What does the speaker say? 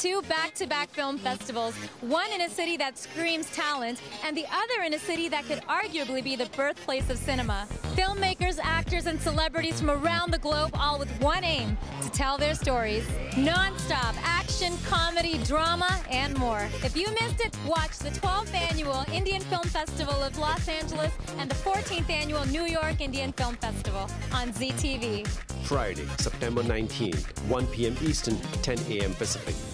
two back-to-back film festivals, one in a city that screams talent, and the other in a city that could arguably be the birthplace of cinema. Filmmakers, actors, and celebrities from around the globe, all with one aim, to tell their stories. Non-stop action, comedy, drama, and more. If you missed it, watch the 12th Annual Indian Film Festival of Los Angeles and the 14th Annual New York Indian Film Festival on ZEE TV. Friday, September 19th, 1 p.m. Eastern, 10 a.m. Pacific.